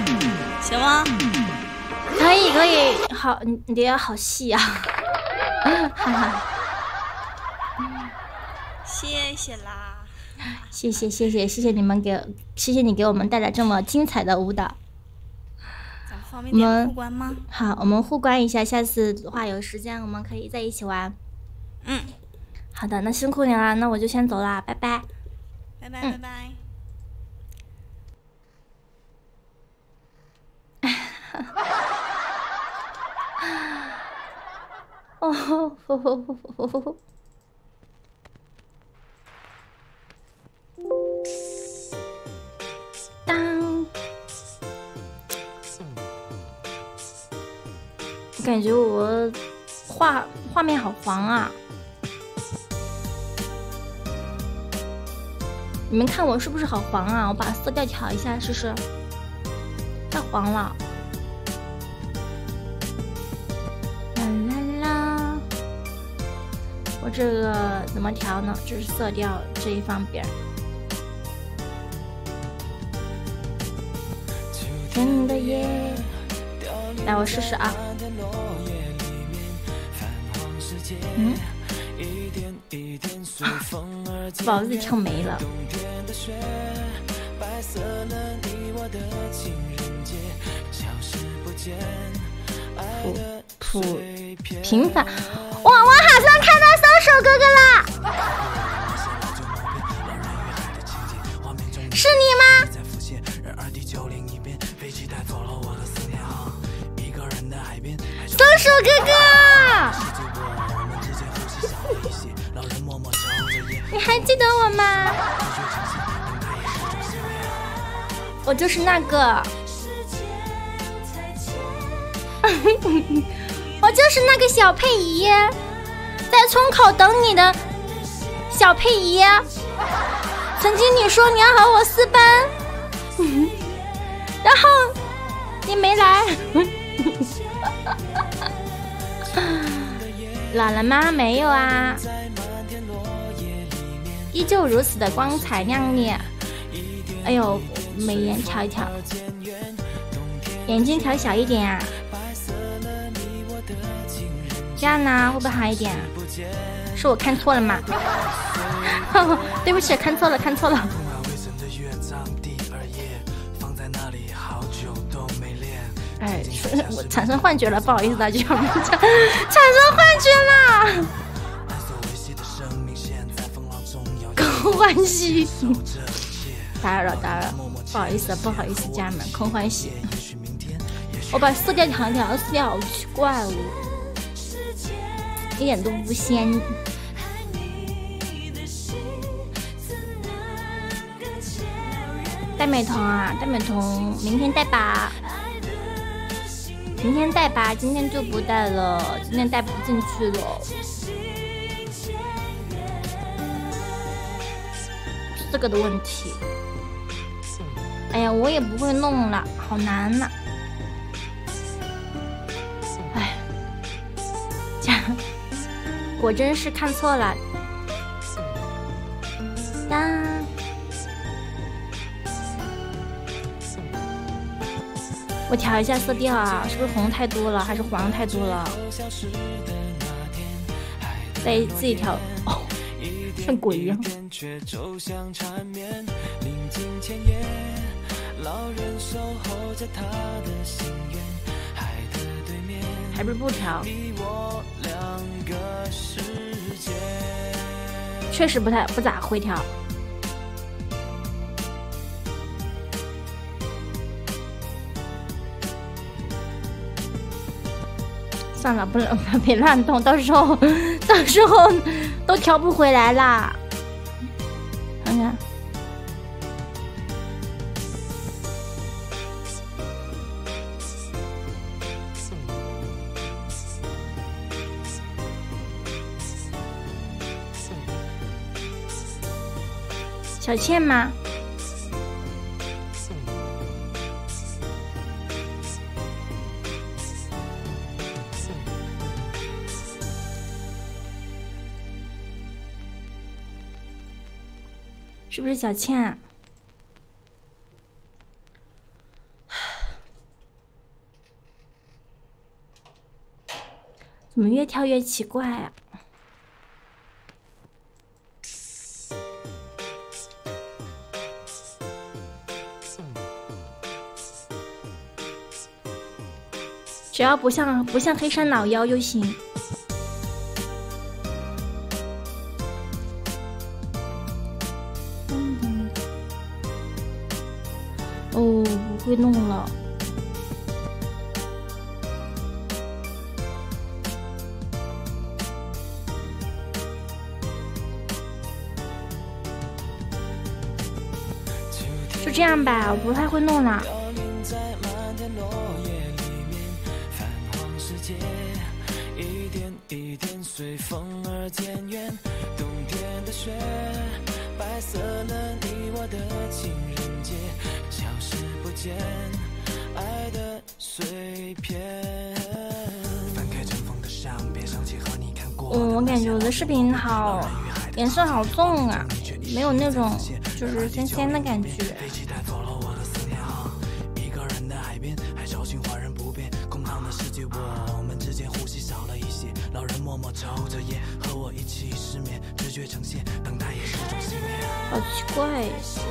行吗？ 可以可以，好，你的好细啊，哈哈， 谢谢啦， 谢谢谢谢谢谢你们谢谢你给我们带来这么精彩的舞蹈。 咱方便点互关吗？ 好，我们互关一下，下次的话有时间我们可以在一起玩。 嗯， 好的，那辛苦你了，那我就先走啦，拜拜。 拜拜拜拜。 哦，当，我感觉我画面好黄啊！你们看我是不是好黄啊？我把色调调一下试试，太黄了。我这个怎么调呢？这是色调这一方边。真的耶！来，我试试啊。嗯，把我自己跳没了。平凡。哇，我好像看到松鼠哥哥了，是你吗？松鼠哥哥，你还记得我吗？我就是那个。我就是那个小佩仪，在村口等你的小佩仪。曾经你说你要和我私奔，然后你没来。老了吗？没有啊，依旧如此的光彩亮丽。哎呦，美颜调一调，眼睛调小一点啊。这样呢，会不会好一点？是我看错了吗？对不起，看错了。哎，我产生幻觉了，不好意思大家，产生幻觉了。空欢喜，打扰，不好意思，家人们，空欢喜。我把色调调一调，色调好奇怪哦。一点都不鲜。戴美瞳啊，戴美瞳，明天戴吧。今天就不戴了，今天戴不进去了。是这个的问题。哎呀，我也不会弄了，好难呐。哎，这样。果真是看错了。当，我调一下色调啊，是不是红太多了，还是黄太多了？再自己调，哦，像鬼一样。还不是不调？确实不咋会调。算了，不能别乱动，到时候都调不回来啦。看看。小倩吗？是不是小倩啊？ 怎么越跳越奇怪啊？只要不像黑山老妖就行。哦，不会弄了。就这样吧，我不太会弄了。随风而渐远，冬天的雪白色了你我的情人节，消失不见爱的碎片。翻开尘封的相片，想起和你看过。我感觉我的视频好颜色好重啊，没有那种就是鲜鲜的感觉。一个人的海边，海潮情华人不变，空荡的世界，我们之间呼吸少了一些。老人默默抽着烟，和我一起失眠，直觉呈现，等待也是种幸免。好奇怪。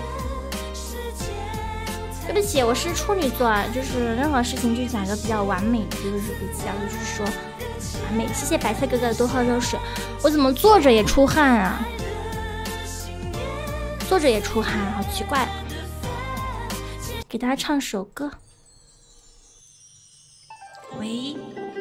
对不起，我是处女座，就是任何事情就讲个比较完美，就是比较就是说完美。谢谢白菜哥哥多喝热水。我怎么坐着也出汗啊？坐着也出汗，好奇怪。给大家唱首歌。喂。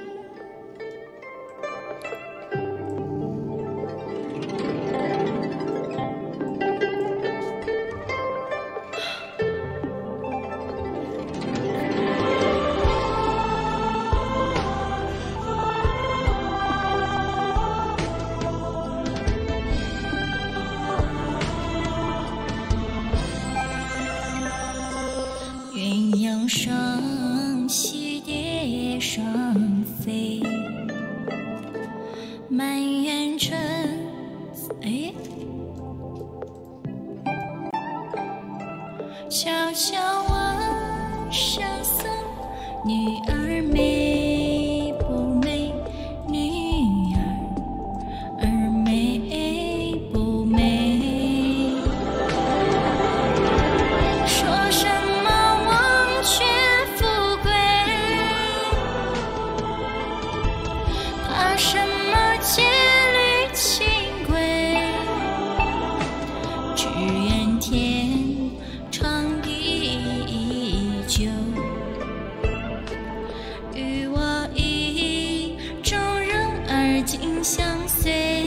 双栖蝶双飞，满园春。哎，悄悄问圣僧，女儿美不美？女儿美不美？说什么？却富贵，怕什么戒律清规？只愿天长地久，与我意中人而今相随。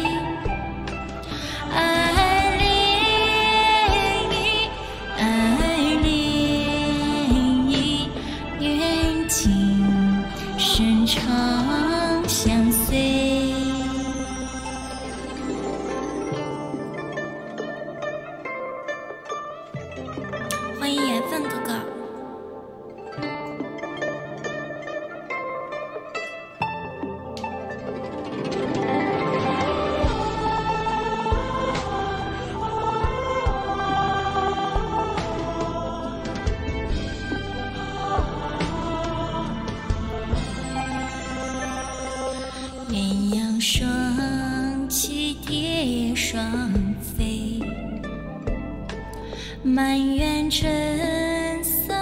深长相随。欢迎缘分哥哥。鸳鸯双栖蝶双飞，满园春色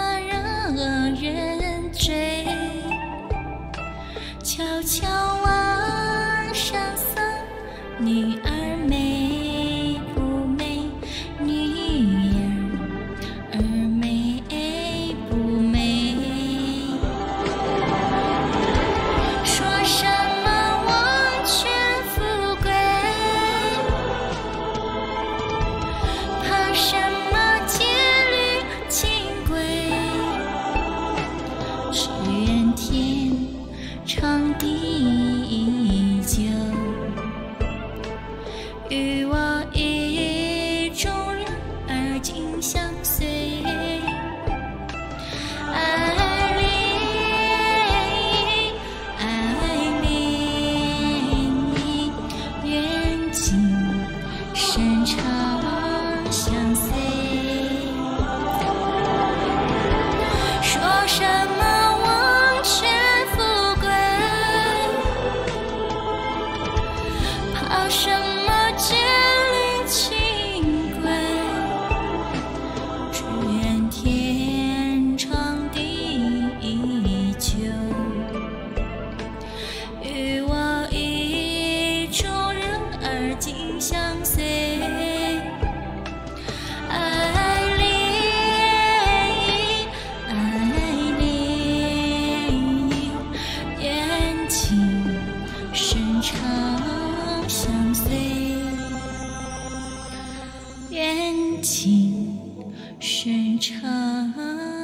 深长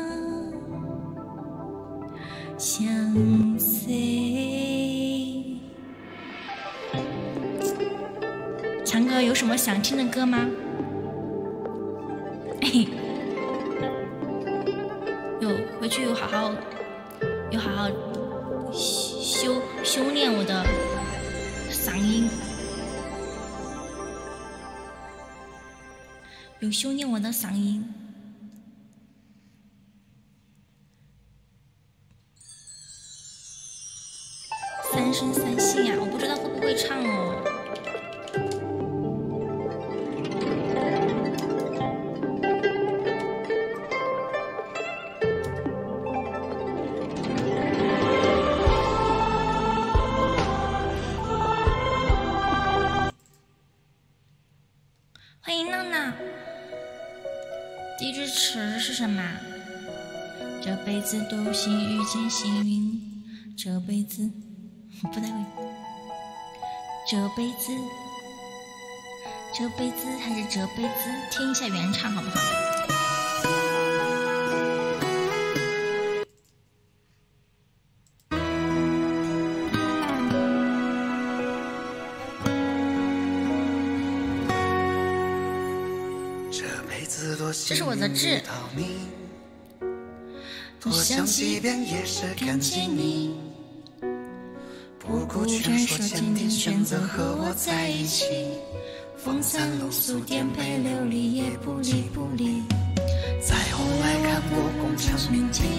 相随。强哥有什么想听的歌吗？回去有好好修炼我的嗓音，有修炼我的嗓音。三生三世呀，我不知道会不会唱哦。欢迎娜娜。第一句词是什么？这辈子都幸遇见幸运，这辈子不太会。这辈子还是这辈子？听一下原唱好不好？这是我的痣。多想几遍也是感激你，不顾劝说坚定选择和我在一起，风餐露宿颠沛流离也不离不离。再后来看过功成名就，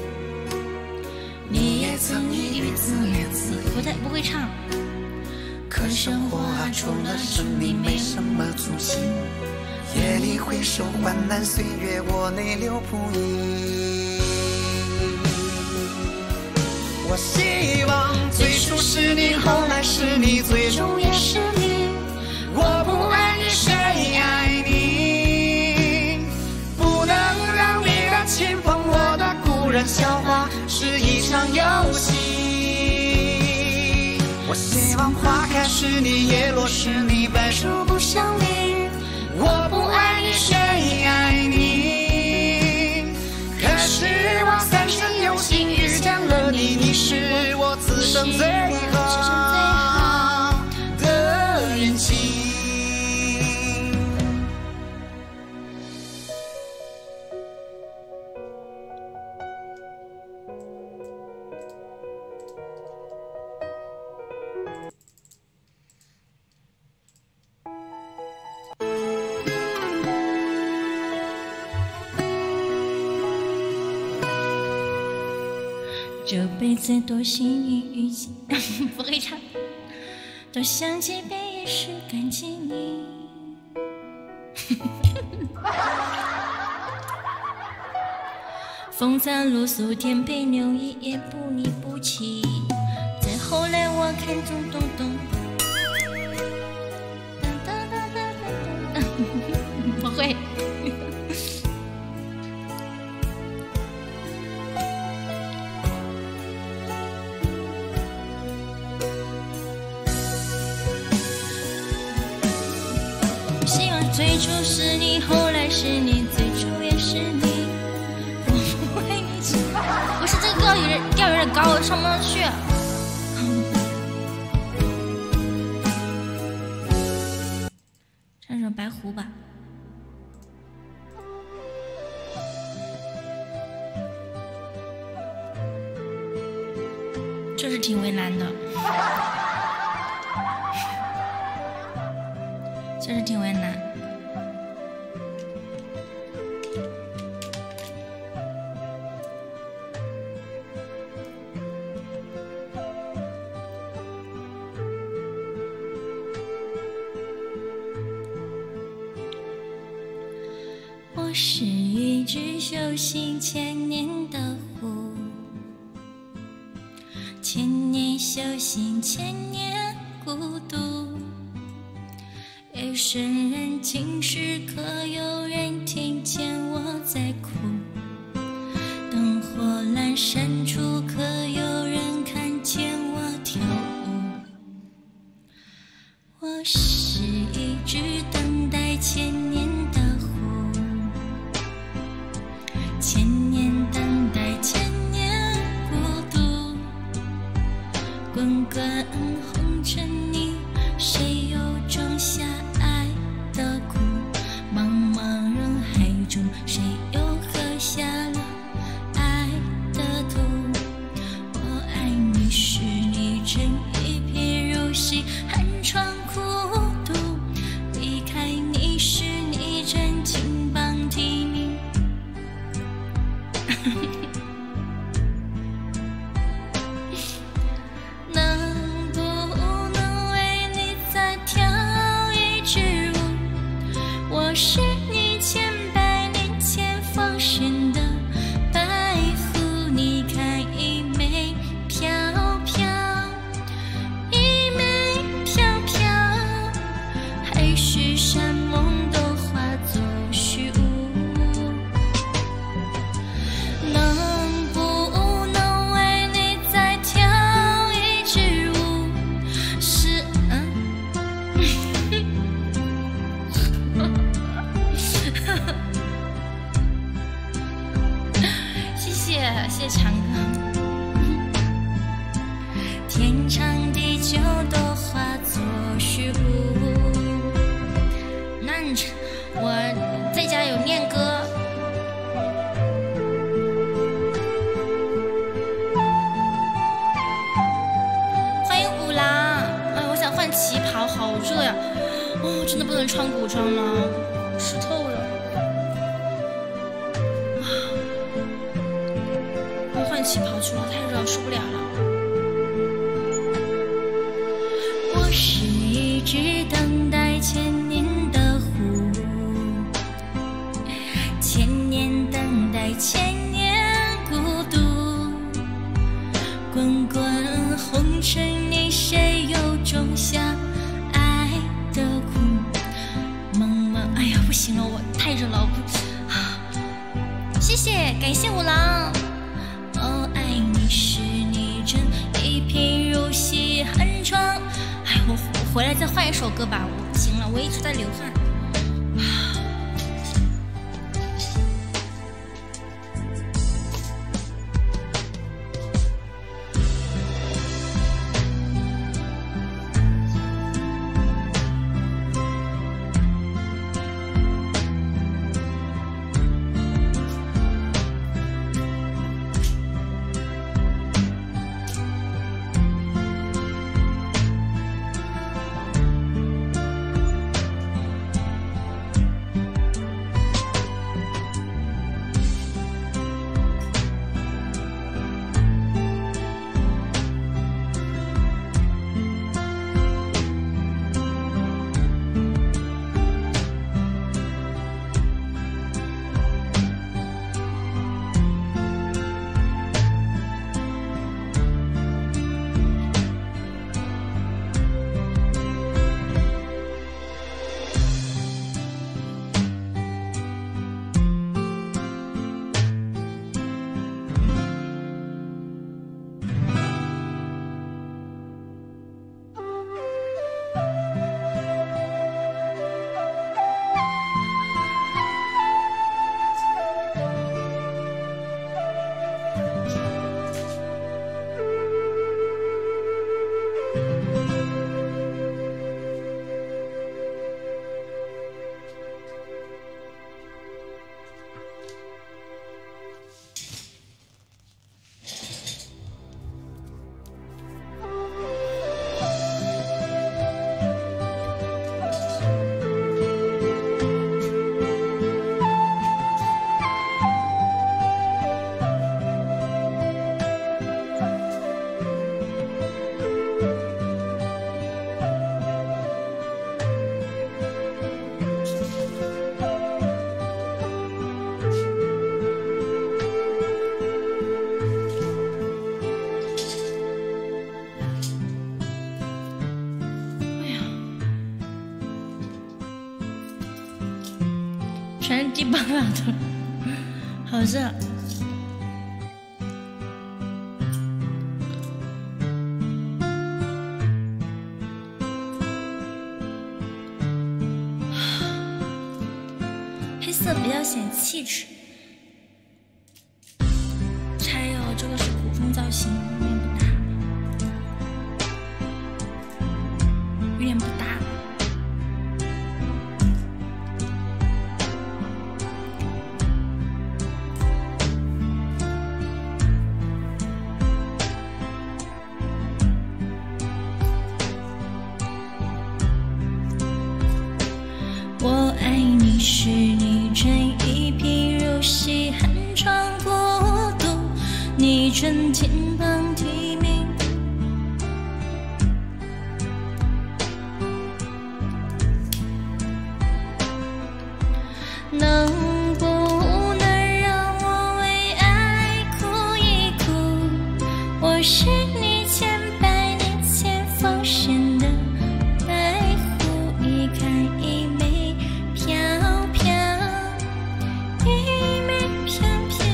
你也曾一语自言自语。不会唱。可生活啊，除了生命没什么足迹。夜里回首患难岁月，我泪流不已。我希望最初是你，后来是你，最终也是你。我不爱你，谁爱你？不能让你的亲朋，我的故人笑话是一场游戏。我希望花开是你，叶落是你，白首不相离。我不爱你，谁爱你？可是我三生有幸遇见了你，你是我此生最好的运气。这辈子多幸运遇见，不会唱。多想几遍也是感激你。风餐露宿颠沛流离也不离不弃。再后来我看中东东，不会。最初是你，后来是你，最初也是你。我不爱你，不是这个调有点高，上不上去。唱首《白狐》吧，这是挺为难的，这是挺为难。我是一只修行千年的狐，千年修行千年孤独。夜深人静时，可有人听见我在哭？灯火阑珊处，可有人看见我跳舞？我是一只等待千年的狐， 千年等待，千年孤独。滚滚红尘里，谁又种下爱的苦？茫茫人海中，谁又喝下了爱的毒？我爱你是你真一片如洗，寒窗苦读。离开你是你真金榜题名。能不能为你再跳一支舞？我是你千百年前放生的白狐，你看一枚飘飘，一枚飘飘，海誓山盟都化作虚无。能不能为你再跳一支舞？是谢谢长哥。天长地久都化作虚无。那你我在家有念歌。欢迎五郎，哎，我想换旗袍，好热呀！哦，真的不能穿古装了，湿透了。要换旗袍去了，太热了，受不了了。我是一只等待千年的狐，千年等待，千年孤独。滚滚红尘里，谁又种下爱的苦？茫茫，哎呀，不行了，我太热了，谢谢，感谢五郎。哦，爱你是你真一贫如洗，寒窗。哎，我回来再换一首歌吧，我不行了，我一直在流汗。全是地巴拉的，好热。黑色比较显气质。 你纯肩膀体面，能不能让我为爱哭一哭？我是你千百年前放生的白狐，一开一枚飘飘，一枚飘飘。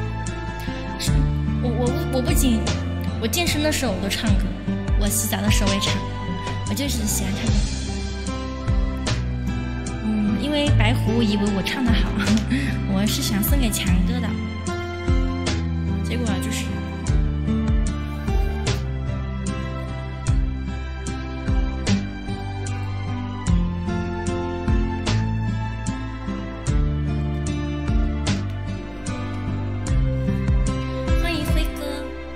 我不仅我健身的时候我都唱歌，我洗澡的时候也唱，我就是喜欢唱歌。因为白狐以为我唱得好，我是想送给强哥的，结果就是欢迎辉哥。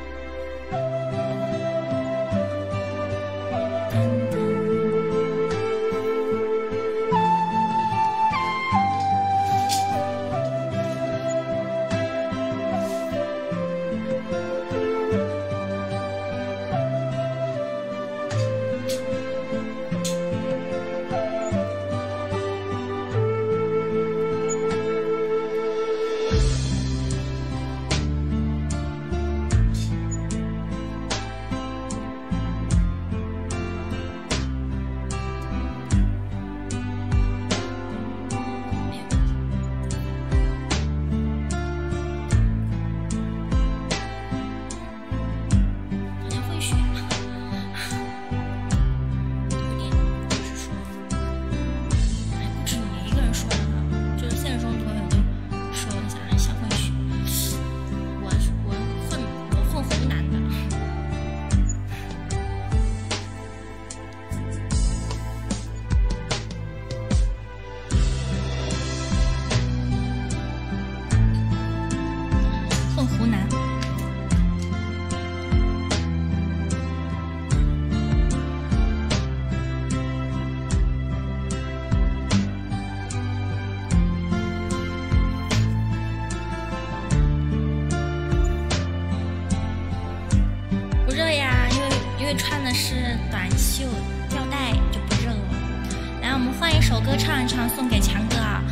因为穿的是短袖吊带就不热了。来，我们换一首歌唱一唱，送给强哥啊。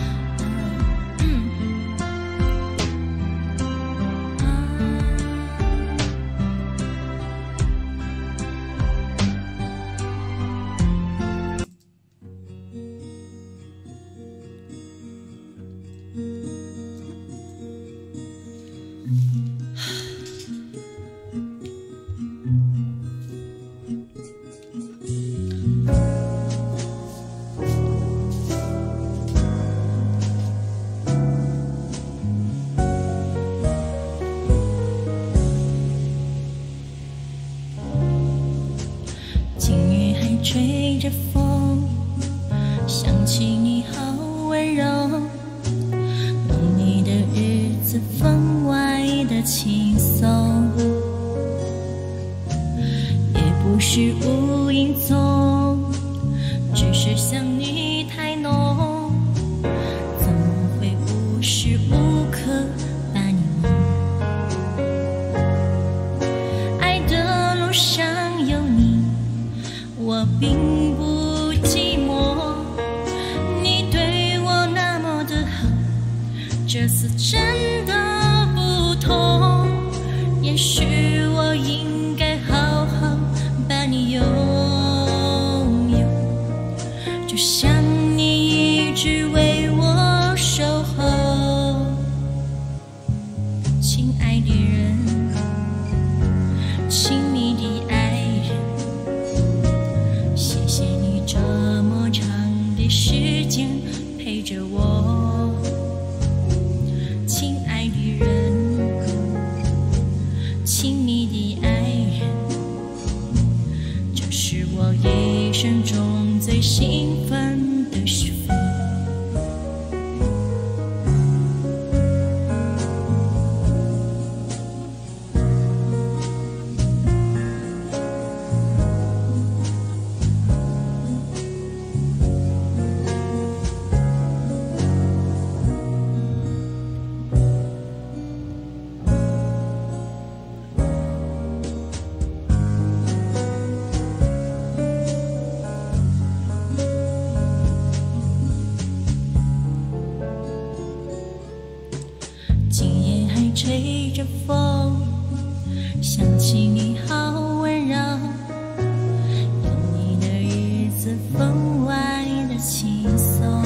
吹着风，想起你好温柔，有你的日子分外的轻松，也不是无影踪，只是想你太浓，怎么会无时无刻把你梦？爱的路上有你，我并不寂寞，你对我那么的好，这次真的不同。也许我应该好好把你拥有，就像你一直为我守候。亲爱的人，亲密的爱人，谢谢你这么长的时间陪着我。亲爱的人，亲密的爱人，这是我一生中最兴奋的时分。 里吹着风，想起你好温柔，有你的日子分外的轻松，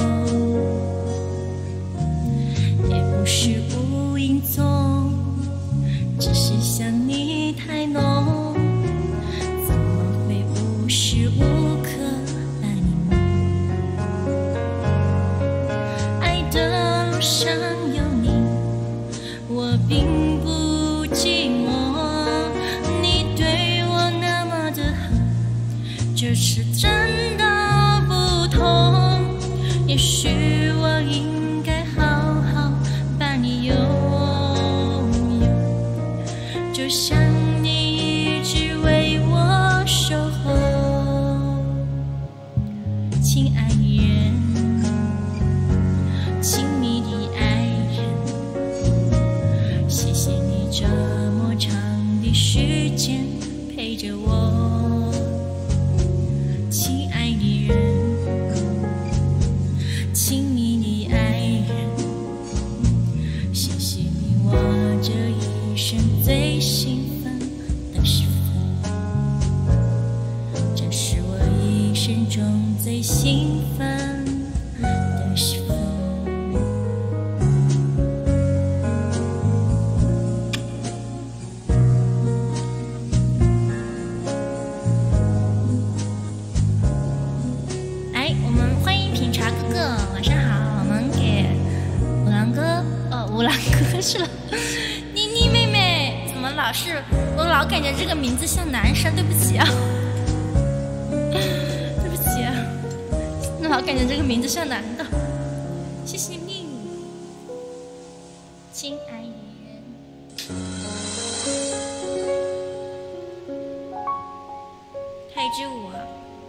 也不是无影踪，只是想你太浓，怎么会无时无刻伴你梦？爱的路上有你，我并不寂寞，你对我那么的好，就是真的不同。也许我应该好好把你拥有，就像你一直为我守候。亲爱的人，亲密的爱人，谢谢你这么长的时间陪着我。亲爱的人，亲密的爱人，谢谢你我这一生最兴奋的时分，这是我一生中最兴奋的时分。来，我们欢迎品茶哥哥，晚上好。我们给五郎哥，五郎哥是了。妮妮妹妹，怎么老是我老感觉这个名字像男生？对不起啊，对不起啊，老感觉这个名字像男的。谢谢你，亲爱的人。还有一支舞啊。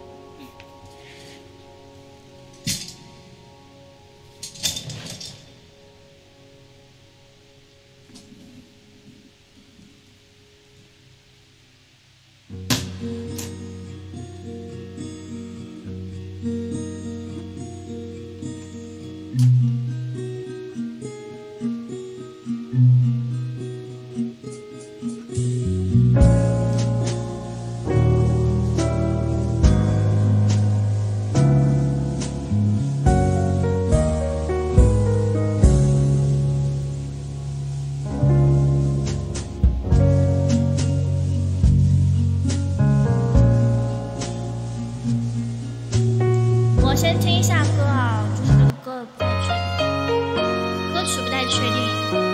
我先听一下歌啊，就是这个歌不太确定，歌曲不太确定。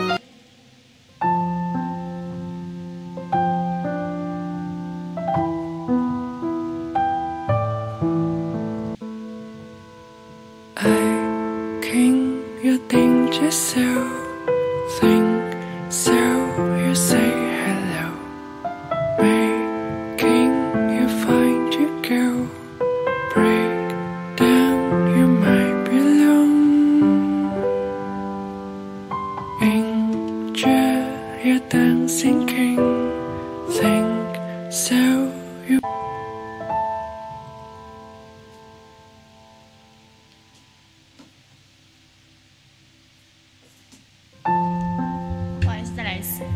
I can you think just so think so you say hello making you find you go break down you might be alone enjoy your dancing king think so you 不好意思，再来一次。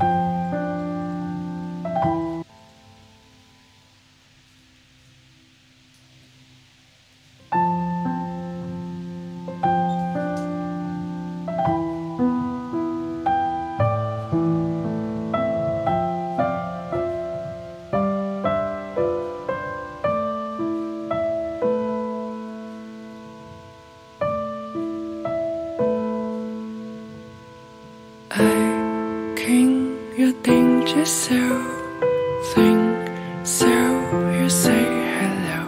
I can you think just so think so you say hello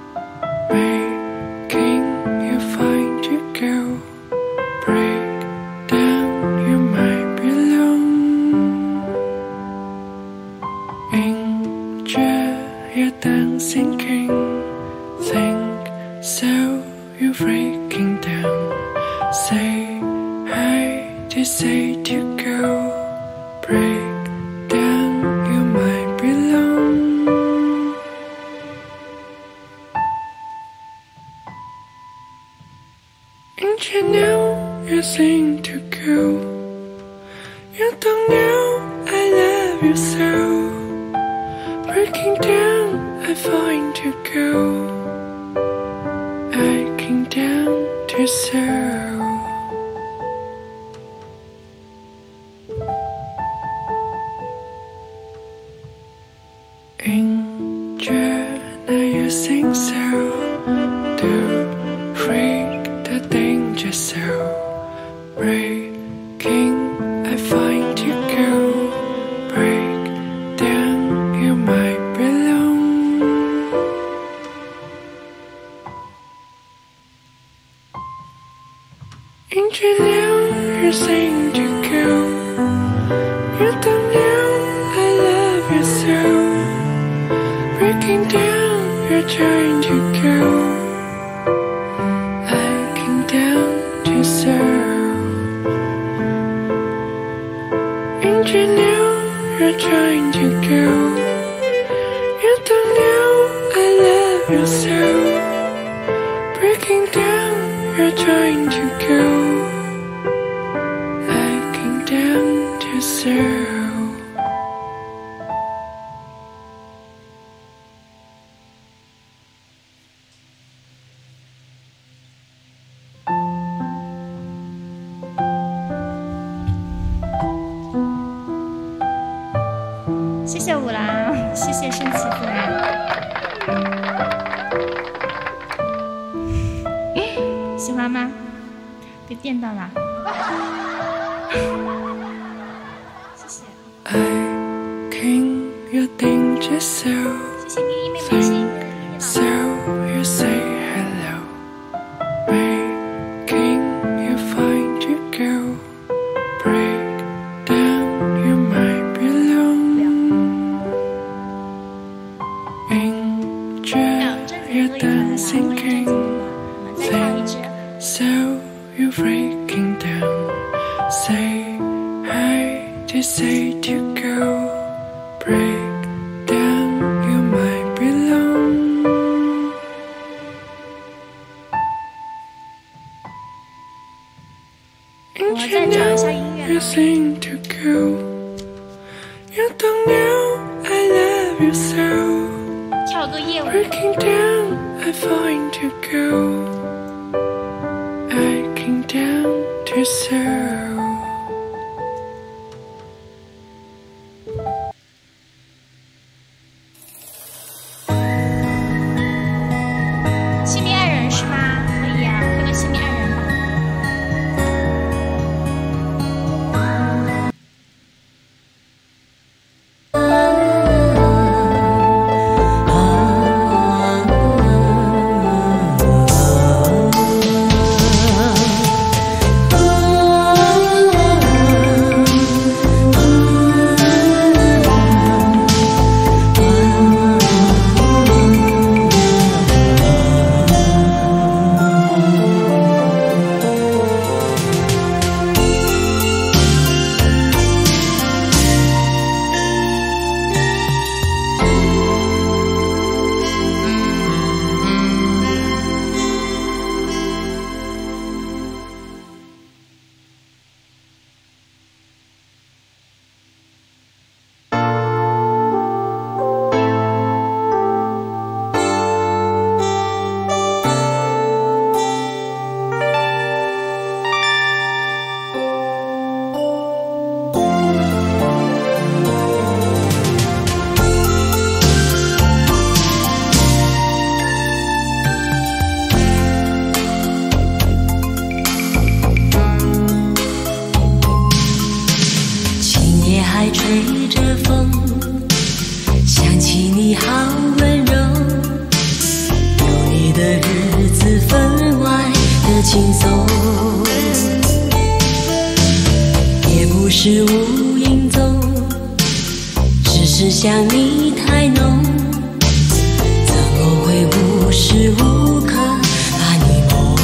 making you find you go break down you might be alone enjoy your dancing king think so you breaking down say hi to say to go break down you might be alone and you know you seem to go You don't know I love you so. Breaking down, I find to go. I came down to serve. Angel, now you sing so. Do freak the danger so. Breaking, I find you go. Break down, you might belong. Angel, now you sing to go. You don't know I love you so. Breaking down, you're trying to go. I came down to serve. And you know you're trying to go. You don't know I love you so. Breaking down, you're trying to go. I came down to serve. 谢谢五郎，谢谢圣骑子。喜欢吗？被电到了。谢谢。 I came your danger so. 谢谢咪咪妹妹，谢谢你的电脑。 So you say hello. Making you find you go. Break down, you might belong. Angel, you're dancing king. So you're breaking down. Say hi to say to go. Break down, you might belong. And you know you sing to go. You don't know I love you so. 跳个夜舞。 Breaking down, I find to go. I came down to serve. 亲密爱人是吗？可以啊，那个亲密爱人吧。 吹着风，想起你好温柔，有你的日子分外的轻松，也不是无影踪，只是想你太浓，怎么会无时无刻把你梦？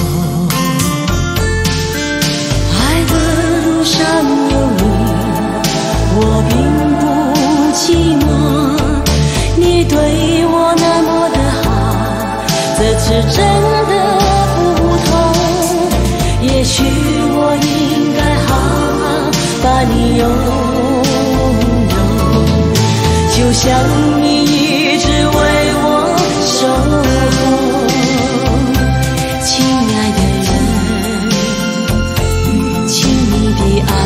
爱的路上有你，我并不寂寞，你对我那么的好，这次真的不同。也许我应该好好把你拥就像你一直为我守候。亲爱的人，亲密的爱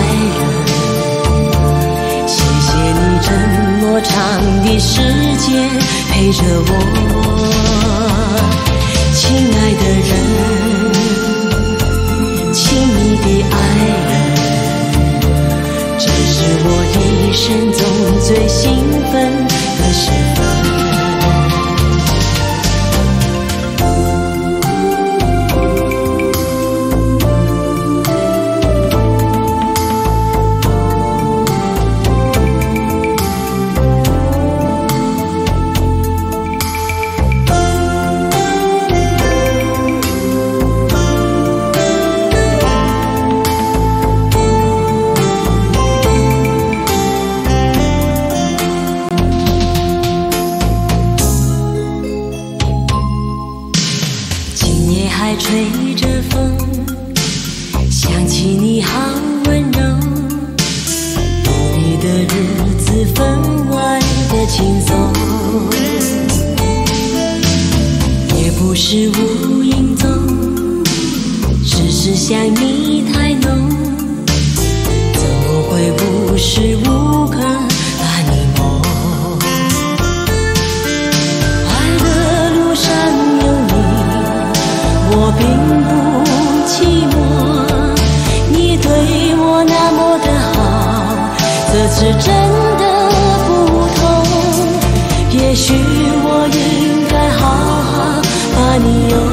人，谢谢你这么长的时间陪着我。亲爱的人，亲密的爱人，这是我一生中最兴奋的时分。吹着风，想起你好温柔，有你的日子分外的轻松，也不是无影踪，只是想你太浓，怎么会无时无刻把你梦？爱的路上有你，我并不寂寞，你对我那么的好，这次真的不同。也许我应该好好把你拥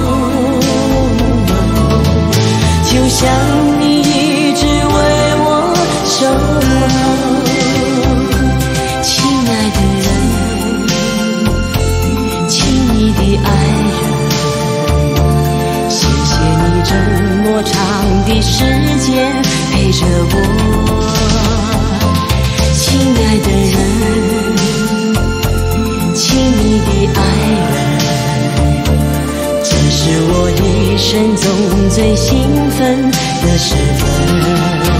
有，就像你一直为我守候。亲爱的人，亲密的爱人，谢谢你这么长的时间陪着我。亲爱的人，亲密的爱人，这是我一生中最兴奋的时分。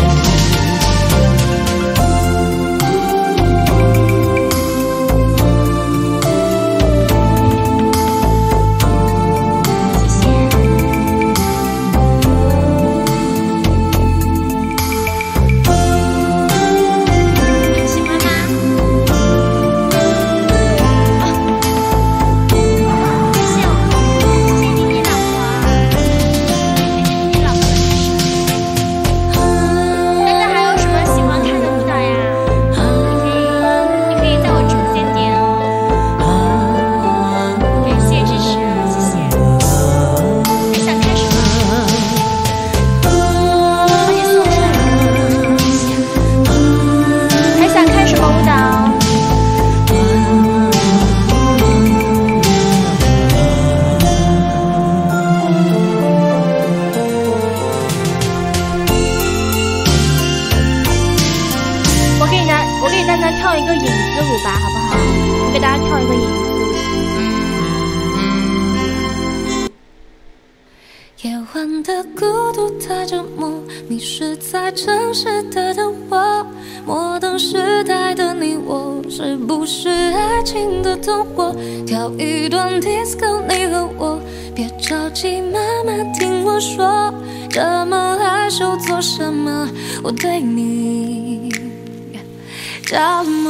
跳一段 disco， 你和我，别着急，慢慢听我说，这么害羞做什么？我对你着魔。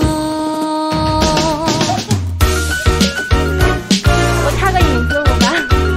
我跳个影子舞吧。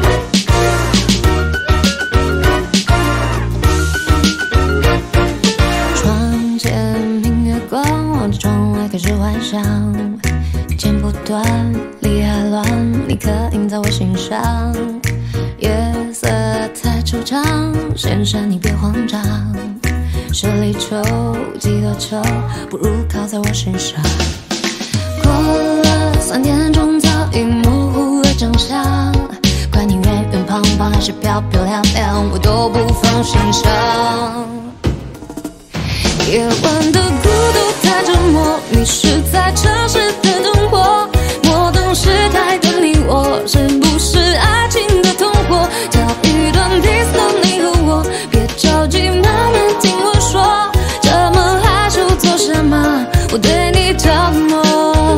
窗前明月光，望着窗外开始幻想。剪不断，理还乱，你刻印在我心上。夜色太惆怅，先生你别慌张。十里秋，几个秋，不如靠在我身上。过了3点钟，早已模糊了长相。管你圆圆胖胖还是漂漂亮亮，我都不放心上。夜晚的孤独太折磨，你是在城市的灯火，摩登时代的你我，是不是爱情的同伙？跳一段 disco， 你和我，别着急，慢慢听我说，这么害羞做什么？我对你着魔。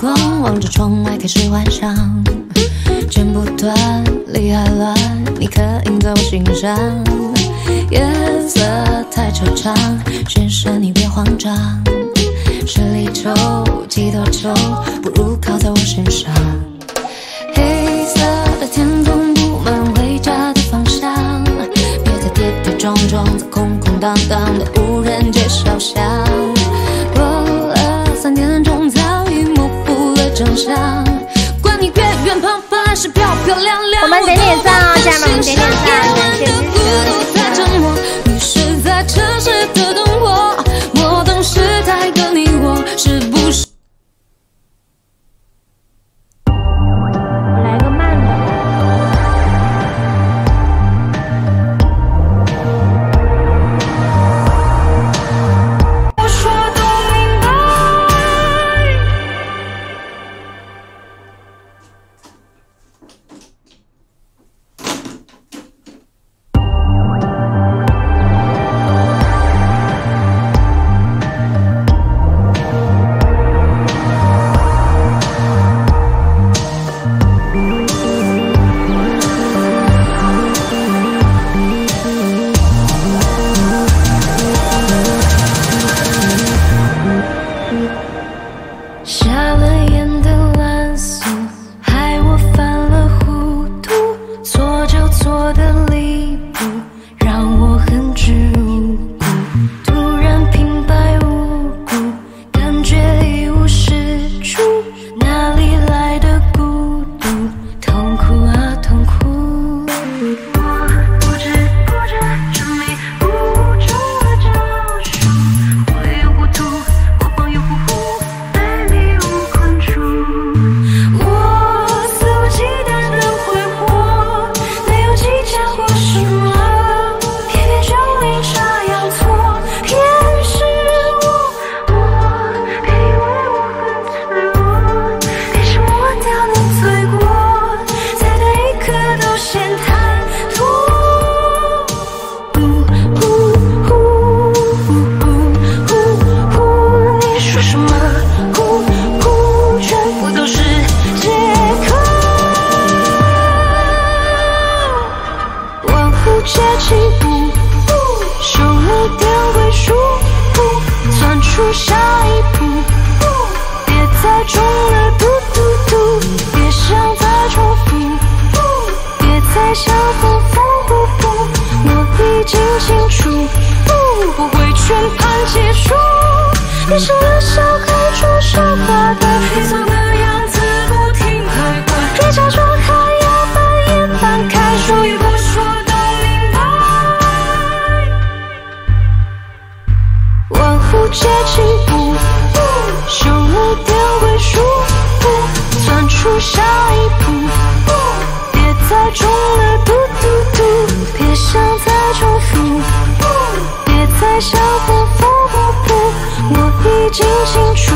光，望着窗外开始幻想，剪不断，理还乱，你刻印在我心上。夜色太惆怅，先生你别慌张，十里愁，几多愁，不如靠在我身上。黑色的天空布满回家的方向，别再跌跌撞撞在空空荡荡的无人街小巷。过了3点钟，早已模糊了真相。管你远远旁旁还是漂漂亮亮， 我们点点赞啊，家人们，我们点点赞，感谢支持。 你是在城市的灯火，我等时代的你我，是不是？ 来个慢的。 我说都明白。下了眼的蓝色，害我犯了糊涂，错就错的离谱，让我恨之入骨。突然平白无故，感觉一无是处，哪里来的孤独？痛苦啊痛苦！我不知不觉沉迷无中的招数，我又糊涂，我慌又糊糊。我肆无忌惮的挥霍，没有计较过什么，偏偏就阴差阳错，偏是我别以为我很脆弱，别是我掉你罪过，在这一刻都先贪图。你说什么？全部都是借口，玩忽皆情不，手无点归属，窜出下一步，别再中了嘟嘟嘟，别想再重复，别再想反反复复，我已经清楚，我会全盘结束。变成了小孩装傻话的黑色的样子，不停徘徊，别假装还要半掩半开，说与不说都明白。玩忽皆情不，手无点归属，窜出下一步，别再中了嘟嘟嘟，别想再重复，别再想反反复复，我已经清楚。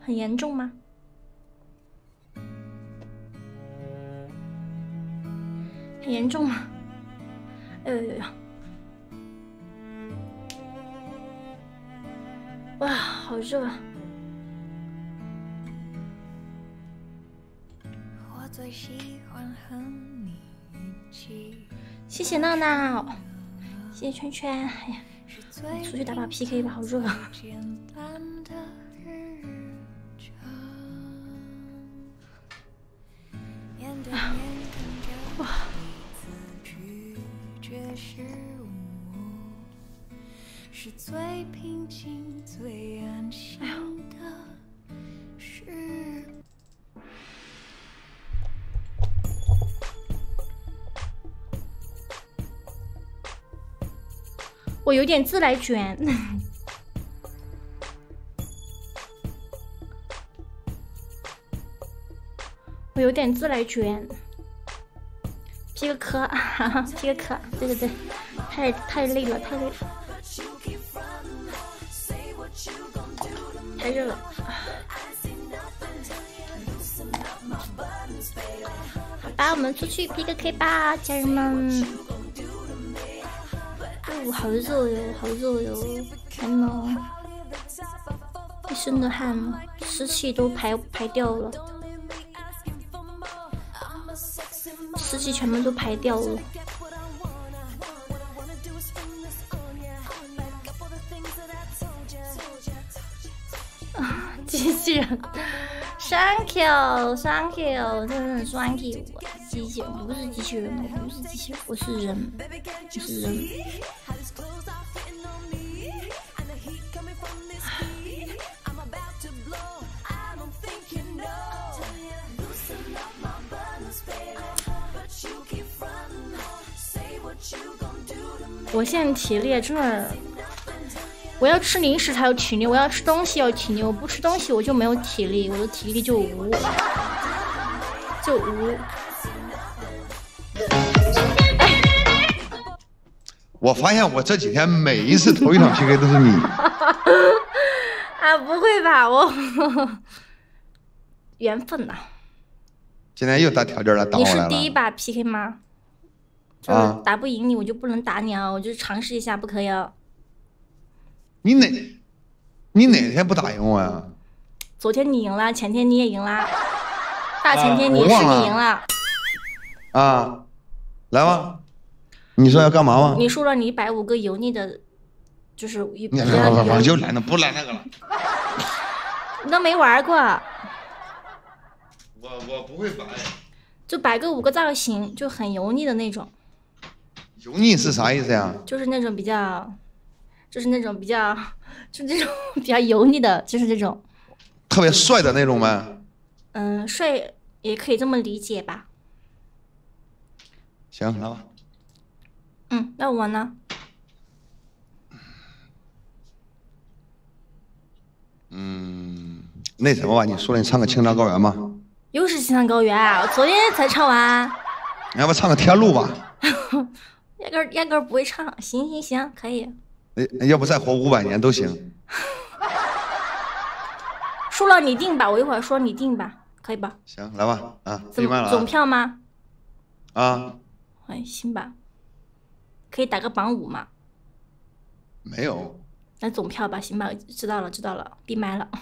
很严重吗？很严重吗？哎呦呦呦！哇，好热啊！ 我最喜欢和你一起。 谢谢闹闹，谢谢圈圈。哎呀，出去打把 PK 吧，好热啊！哇！是最平静、最安心的事。我有点自来卷。我有点自来卷。P 个壳，哈哈 ，P 个壳，对对对，太累了，太累了。太热了，好吧，我们出去 PK 吧，家人们。哦，好热哟，好热哟！天呐，一身的汗，湿气都排掉了，湿气全部都排掉了。机器人 ，Thank you，Thank you， 真的 Thank you， 机器人不是机器人，我不是机器人，我是人，我是人。我现在体力真的。我要吃零食才有体力，我要吃东西要体力，我不吃东西我就没有体力，我的体力就无。 我发现我这几天每一次头一场 PK 都是你。 啊，不会吧，我缘分呐。 今天又打条件了，打我来了。 你是第一把 PK 吗？就是打不赢你，我就不能打你啊，我就尝试一下，不可以啊。 你哪天不打赢我呀？ 昨天你赢了，前天你也赢了，大前天你是你赢了。 啊，来吧，你说要干嘛吗？ 你输了，你150个油腻的，就是我就来那不来那个了。 你都没玩过。 我不会摆。 就摆个5个造型，就很油腻的那种。 油腻是啥意思呀？ 就是那种比较。就是那种比较，就这种比较油腻的，就是这种， 特别帅的那种吗？ 帅也可以这么理解吧。 行，来吧。 那我呢？ 那什么吧，你说了，你唱个青藏高原吧。 又是青藏高原啊！我昨天才唱完。 你要不唱个天路吧？ 压根儿不会唱。行，可以。 要不再活500年都行。 输了你定吧，我一会儿说你定吧，可以吧？ 行，来吧，啊， 总票吗？ 啊， 哎，行吧，可以打个榜5嘛？ 没有。 那总票吧，行吧，知道了，闭麦了。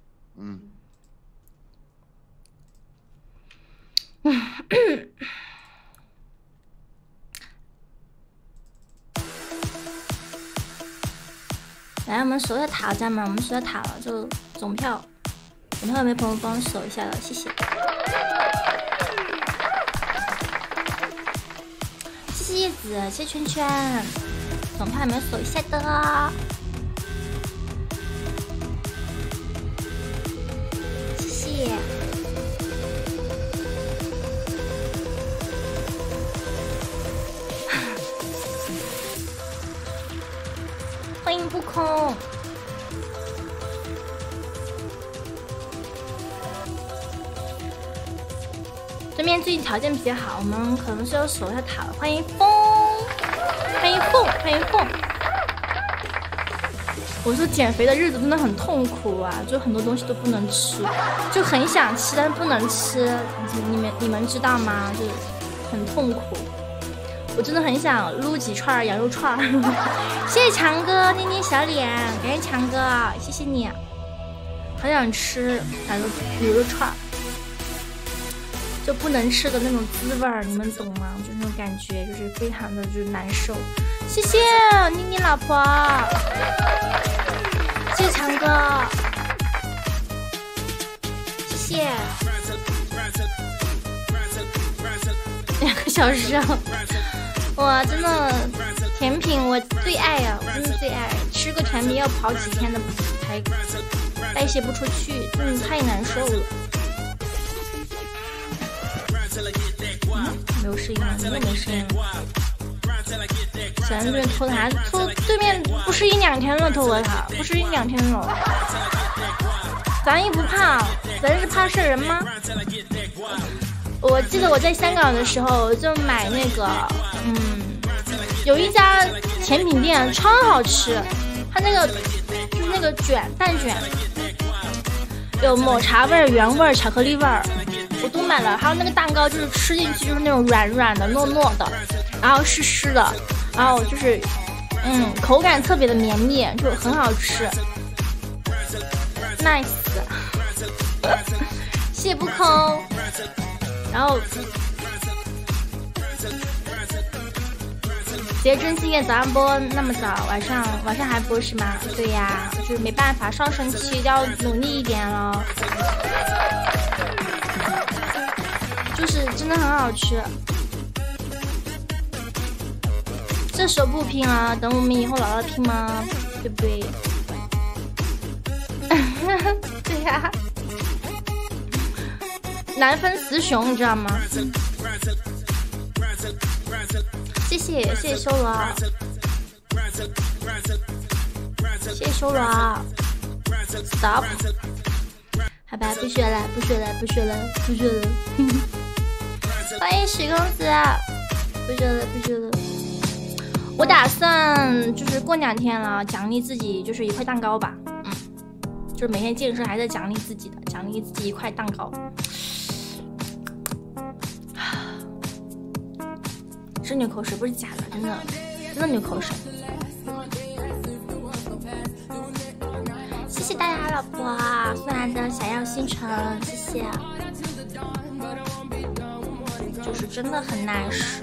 来，我们守下塔，家人们，我们守下塔了，就总票有没有朋友帮我守一下了？谢谢，谢谢叶子，谢谢圈圈，总票有没有守一下的？谢谢。欢迎不空，对面最近条件比较好，我们可能是要守一下塔了。欢迎风，欢迎凤，欢迎凤。 我说减肥的日子真的很痛苦啊，就很多东西都不能吃，就很想吃但不能吃，你们知道吗？就很痛苦。我真的很想撸几串羊肉串。谢谢强哥捏捏小脸，感谢强哥，谢谢你。很想吃牛肉串，就不能吃的那种滋味儿，你们懂吗？就那种感觉，就是非常的就是难受。谢谢妮妮老婆，谢谢强哥，谢谢。2个小时啊！哇，真的甜品我最爱啊，我真的最爱。吃个甜品要跑几天的才代谢不出去，真的太难受了。没有声音了，真的没声音了。小人对面偷他，对面不是1-2天了，偷我他不是1-2天了。咱也不怕，咱是怕事人吗？我记得我在香港的时候就买那个，有一家甜品店超好吃，它那个就是那个蛋卷，有抹茶味、原味、巧克力味，我都买了。还有那个蛋糕，就是吃进去就是那种软软的、糯糯的，然后湿湿的，然后就是口感特别的绵密，就很好吃。nice， 谢谢不空。然后节真心夜早上播那么早，晚上还播是吗？对呀，就是没办法，上升期要努力一点了。就是真的很好吃，这时候不拼啊，等我们以后老了拼吗？对不对？对呀。难分雌雄，你知道吗？谢谢修罗，谢谢修罗 ，stop， 好吧，不学了。欢迎许公子，不学了。我打算就是过2天了，奖励自己就是1块蛋糕吧，就是每天健身还在奖励自己1块蛋糕。是流口水，不是假的，真的流口水。谢谢大家老婆送来的小药星辰，谢谢。就是真的很nice。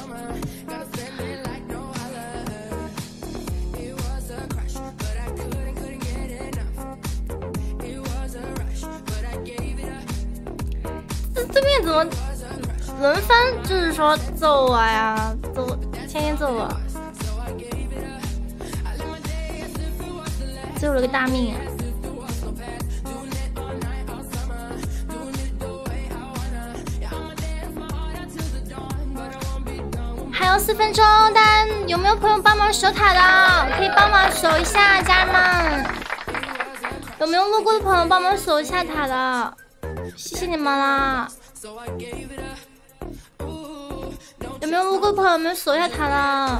对面怎么轮番就是说揍我呀，天天揍我，最后了个大命啊！还有4分钟，大家有没有朋友帮忙守塔的？可以帮忙守一下，家人们。有没有路过的朋友帮忙守一下塔的？谢谢你们啦！有没有路过的朋友们守一下塔了？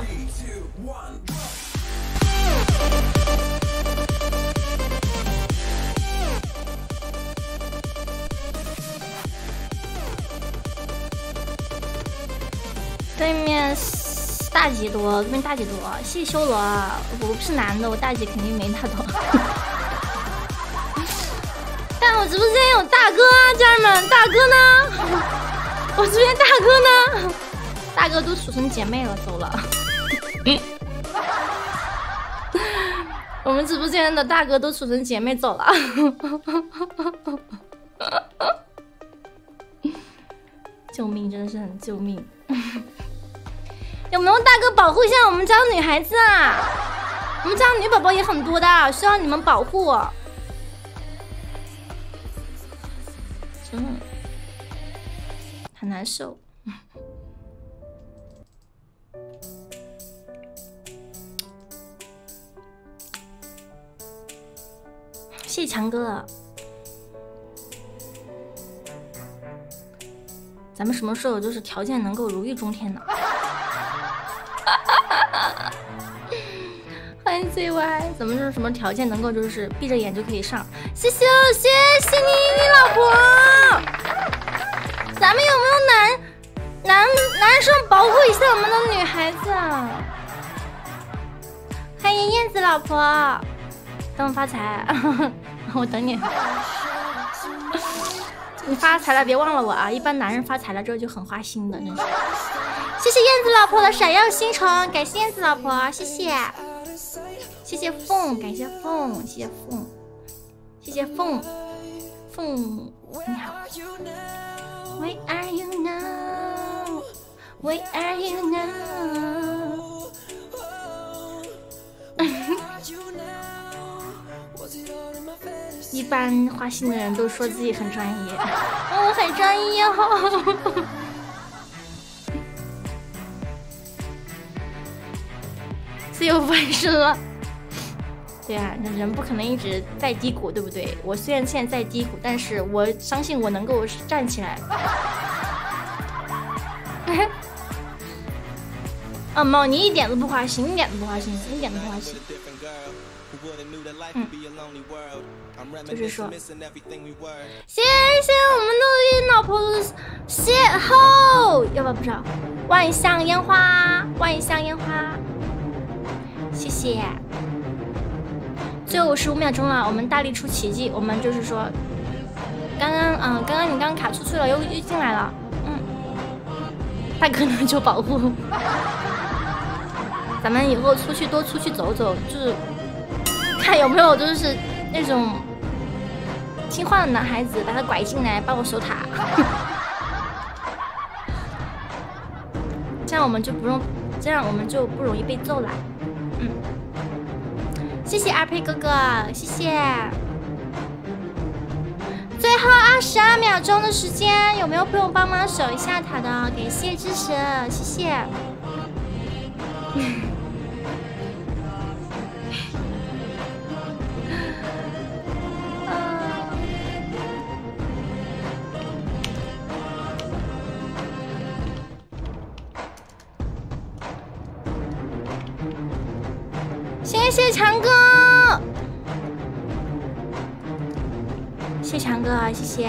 对面大姐多，对面大姐多，谢谢修罗。我不是男的，我大姐肯定没他多。但我直播间有大哥啊，家人们，大哥呢？我这边大哥呢？大哥都处成姐妹了，走了。我们直播间的大哥都处成姐妹走了。救命，真的是很救命。有没有大哥保护一下我们家的女孩子啊？我们家的女宝宝也很多的，需要你们保护。真的很难受。谢谢强哥。咱们什么时候就是条件能够如日中天呢？欢迎 CY 怎么是什么条件能够就是闭着眼就可以上？谢谢谢谢你老婆。咱们有没有男生保护一下我们的女孩子啊？欢迎燕子老婆，等我发财，我等你。你发财了别忘了我啊！一般男人发财了之后就很花心的，真是。谢谢燕子老婆的闪耀星辰，感谢燕子老婆，谢谢。谢谢凤，感谢凤，谢谢凤，谢谢凤，凤你好。Where are you now? Where are you now? 一般花心的人都说自己很专业，我很专业哦。自由翻身了。对啊，那人不可能一直在低谷，对不对？我虽然现在在低谷，但是我相信我能够站起来。啊猫，你一点都不花心，一点都不花心，一点都不花心。就是说，谢谢我们的老婆的邂逅，要不要不知道？万象烟花，万象烟花，谢谢。最后55秒钟了，我们大力出奇迹。我们就是说，刚刚你刚卡出去了，又进来了，他可能就保护。咱们以后出去多出去走走，就是看有没有就是那种听话的男孩子，把他拐进来帮我守塔。这样我们就不容易被揍了。谢谢阿佩哥哥，谢谢。最后22秒钟的时间，有没有朋友帮忙守一下塔的？感谢支持，谢谢。谢谢强哥，谢强哥，谢谢，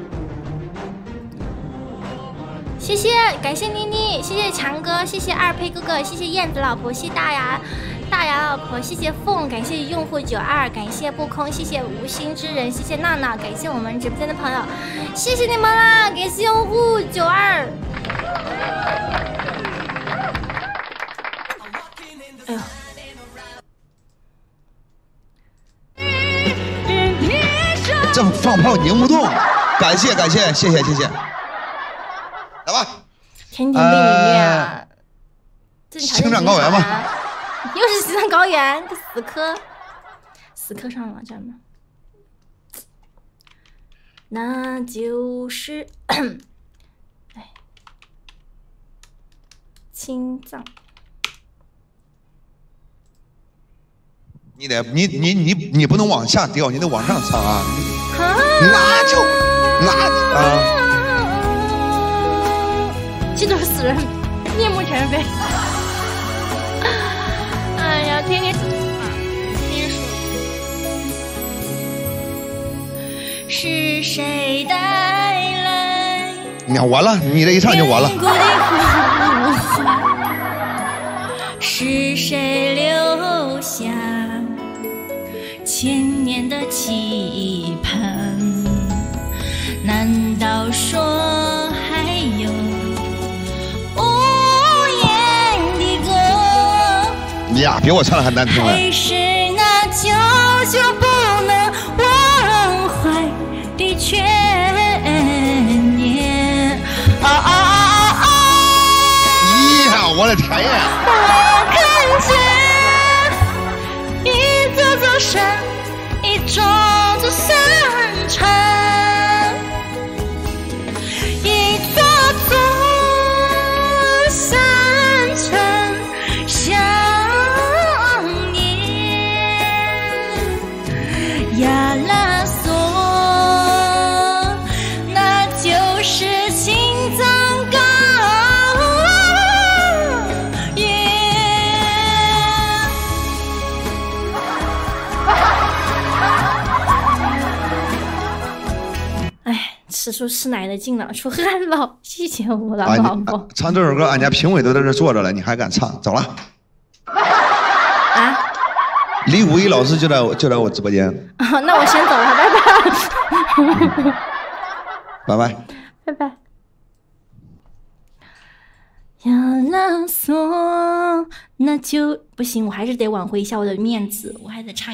谢谢，感谢妮妮，谢谢强哥，谢谢二佩哥哥，谢谢燕子老婆，谢谢大牙老婆，谢谢凤，感谢用户92，感谢不空，谢谢无心之人，谢谢闹闹，感谢我们直播间的朋友，谢谢你们啦，感谢用户92。哎呦。 这放炮拧不动，感谢，谢谢，来吧， 天天被你虐， 青藏高原吧， 又是青藏高原，这死磕上了，家人们，那就是哎，青藏。 你不能往下掉，你得往上唱啊！那气都死人，面目全非。哎呀，天天是谁带来？ 你看完了，你这一唱就完了。 是谁留下千年的期盼？难道说还有无言的歌？ 你呀，别我唱的还难听了。 还是那久久不能忘怀的眷念？ 呀，我的天呀！ 我看见一座座山，一座座山城，一座座山城相念。亚拉索，那就是青藏高原。 吃出吃奶的劲了，出汗了，谢谢我老宝宝。 唱这首歌，俺家评委都在这坐着了，你还敢唱？走了。 啊？ 李谷一老师就在我直播间。 啊，那我先走了，拜拜。 拜拜。 拜拜。要拉锁，那就不行，我还是得挽回一下我的面子，我还得唱。